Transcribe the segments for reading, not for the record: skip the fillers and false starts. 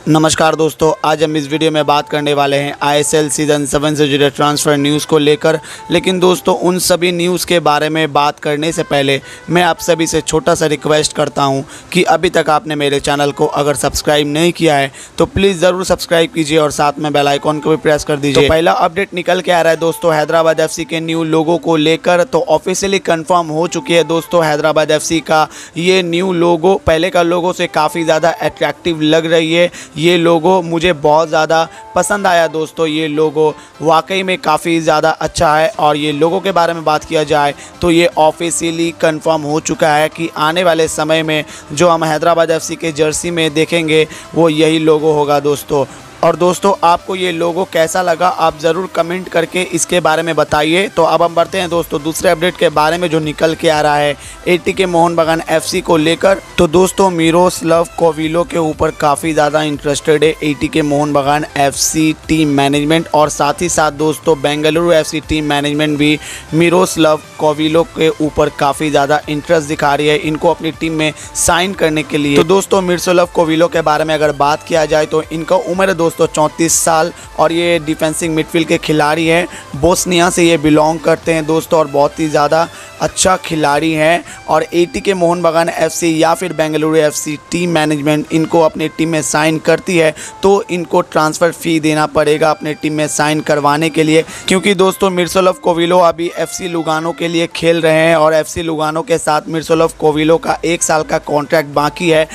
नमस्कार दोस्तों, आज हम इस वीडियो में बात करने वाले हैं आईएसएल सीज़न 7 से जुड़े ट्रांसफ़र न्यूज़ को लेकर। लेकिन दोस्तों, उन सभी न्यूज़ के बारे में बात करने से पहले मैं आप सभी से छोटा सा रिक्वेस्ट करता हूं कि अभी तक आपने मेरे चैनल को अगर सब्सक्राइब नहीं किया है तो प्लीज़ ज़रूर सब्सक्राइब कीजिए और साथ में बेल आइकॉन को भी प्रेस कर दीजिए। तो पहला अपडेट निकल के आ रहा है दोस्तों हैदराबाद FC के न्यू लोगो को लेकर। तो ऑफिशियली कन्फर्म हो चुकी है दोस्तों हैदराबाद FC का ये न्यू लोगो पहले का लोगो से काफ़ी ज़्यादा अट्रैक्टिव लग रही है। ये लोगो मुझे बहुत ज़्यादा पसंद आया दोस्तों। ये लोगो वाकई में काफ़ी ज़्यादा अच्छा है और ये लोगो के बारे में बात किया जाए तो ये ऑफिशियली कंफर्म हो चुका है कि आने वाले समय में जो हम हैदराबाद FC के जर्सी में देखेंगे वो यही लोगो होगा दोस्तों। और दोस्तों, आपको ये लोगो कैसा लगा आप ज़रूर कमेंट करके इसके बारे में बताइए। तो अब हम बढ़ते हैं दोस्तों दूसरे अपडेट के बारे में जो निकल के आ रहा है ATK मोहन बागान FC को लेकर। तो दोस्तों, मिरोस्लाव कोविलो के ऊपर काफ़ी ज़्यादा इंटरेस्टेड है ATK मोहन बागान FC टीम मैनेजमेंट और साथ ही साथ दोस्तों बेंगलुरु FC टीम मैनेजमेंट भी मिरोस्लाव कोविलो के ऊपर काफ़ी ज़्यादा इंटरेस्ट दिखा रही है इनको अपनी टीम में साइन करने के लिए। तो दोस्तों, मिरोस्लाव कोविलो के बारे में अगर बात किया जाए तो इनका उम्र दोस्तों 34 साल और ये डिफेंसिंग मिडफील्ड के खिलाड़ी हैं। बोस्निया से ये बिलोंग करते हैं दोस्तों और बहुत ही ज़्यादा अच्छा खिलाड़ी हैं। और ATK मोहन बागान FC या फिर बेंगलुरु FC टीम मैनेजमेंट इनको अपनी टीम में साइन करती है तो इनको ट्रांसफ़र फ़ी देना पड़ेगा अपने टीम में साइन करवाने के लिए, क्योंकि दोस्तों मिरोस्लाव कोविलो अभी FC लुगानो के लिए खेल रहे हैं और FC लुगानो के साथ मिरोस्लाव कोविलो का 1 साल का कॉन्ट्रैक्ट बाकी है।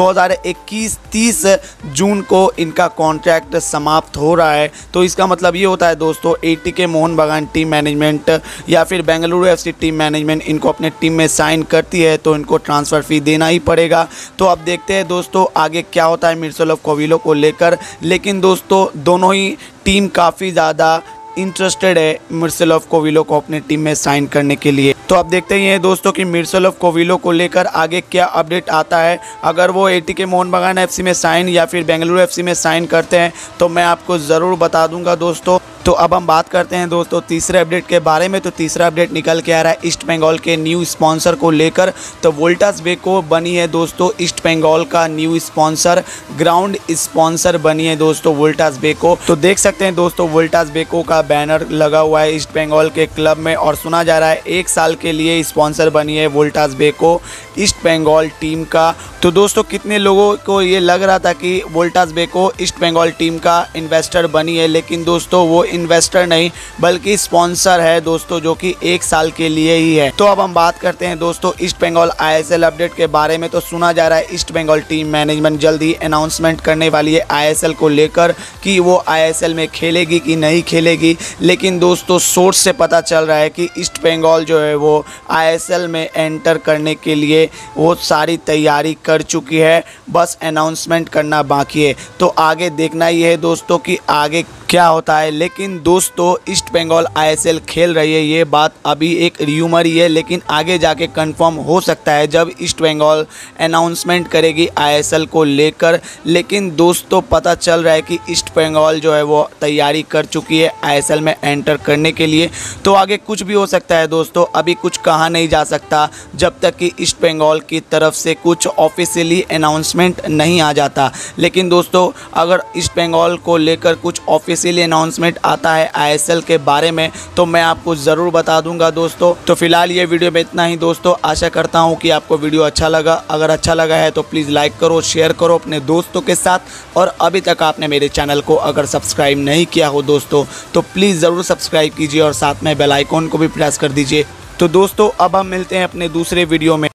2021 30 जून को इनका कॉन्ट्रैक्ट समाप्त हो रहा है। तो इसका मतलब ये होता है दोस्तों ATK मोहन बागान टीम मैनेजमेंट या फिर बेंगलुरु FC टीम मैनेजमेंट इनको अपने टीम में साइन करती है तो इनको ट्रांसफ़र फ़ी देना ही पड़ेगा। तो अब देखते हैं दोस्तों आगे क्या होता है मिरोस्लाव कोविलो को लेकर। लेकिन दोस्तों दोनों ही टीम काफ़ी ज़्यादा इंटरेस्टेड है मिरोस्लाव कोविलो को अपने टीम में साइन करने के लिए। तो अब देखते ही हैं दोस्तों कि मिरोस्लाव कोविलो को लेकर आगे क्या अपडेट आता है। अगर वो ATK मोहन बागान FC में साइन या फिर बेंगलुरु FC में साइन करते हैं तो मैं आपको ज़रूर बता दूंगा दोस्तों। तो अब हम बात करते हैं दोस्तों तीसरे अपडेट के बारे में। तो तीसरा अपडेट निकल के आ रहा है ईस्ट बंगाल के न्यू स्पॉन्सर को लेकर। तो वोल्टास बेको बनी है दोस्तों ईस्ट बंगाल का न्यू स्पॉन्सर, ग्राउंड स्पॉन्सर बनी है दोस्तों वोल्टास बेको। तो देख सकते हैं दोस्तों वोल्टास बेको का बैनर लगा हुआ है ईस्ट बंगाल के क्लब में और सुना जा रहा है 1 साल के लिए स्पॉन्सर बनी है Voltas Beko East Bengal team का। तो दोस्तों कितने लोगों को ये लग रहा था कि Voltas Beko East Bengal team का इन्वेस्टर बनी है, लेकिन दोस्तों वो इन्वेस्टर नहीं बल्कि स्पॉन्सर है दोस्तों जो कि 1 साल के लिए ही है। तो अब हम बात करते हैं दोस्तों ईस्ट बंगाल ISL अपडेट के बारे में। तो सुना जा रहा है ईस्ट बंगाल टीम मैनेजमेंट जल्द ही अनाउंसमेंट करने वाली है ISL को लेकर कि वो ISL में खेलेगी कि नहीं खेलेगी। लेकिन दोस्तों सोर्स से पता चल रहा है कि ईस्ट बंगाल जो है वो ISL में एंटर करने के लिए वो सारी तैयारी कर चुकी है, बस अनाउंसमेंट करना बाकी है। तो आगे देखना ही है दोस्तों कि आगे क्या होता है। लेकिन दोस्तों ईस्ट बंगाल ISL खेल रही है ये बात अभी एक र्यूमर ही है, लेकिन आगे जाके कंफर्म हो सकता है जब ईस्ट बंगाल अनाउंसमेंट करेगी ISL को लेकर। लेकिन दोस्तों पता चल रहा है कि ईस्ट बंगाल जो है वो तैयारी कर चुकी है ISL में एंटर करने के लिए। तो आगे कुछ भी हो सकता है दोस्तों, अभी कुछ कहा नहीं जा सकता जब तक कि ईस्ट बंगाल की तरफ से कुछ ऑफिशियली अनाउंसमेंट नहीं आ जाता। लेकिन दोस्तों अगर ईस्ट बंगाल को लेकर कुछ ऑफिशियली अनाउंसमेंट आता है ISL के बारे में तो मैं आपको ज़रूर बता दूंगा दोस्तों। तो फिलहाल ये वीडियो में इतना ही दोस्तों। आशा करता हूँ कि आपको वीडियो अच्छा लगा। अगर अच्छा लगा है तो प्लीज़ लाइक करो, शेयर करो अपने दोस्तों के साथ। और अभी तक आपने मेरे चैनल को अगर सब्सक्राइब नहीं किया हो दोस्तों तो प्लीज़ ज़रूर सब्सक्राइब कीजिए और साथ में बेल आइकॉन को भी प्रेस कर दीजिए। तो दोस्तों अब हम मिलते हैं अपने दूसरे वीडियो में।